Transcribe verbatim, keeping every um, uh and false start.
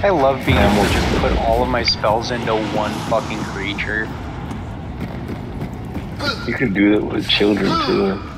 I love being able to just put all of my spells into one fucking creature. You can do that with children too.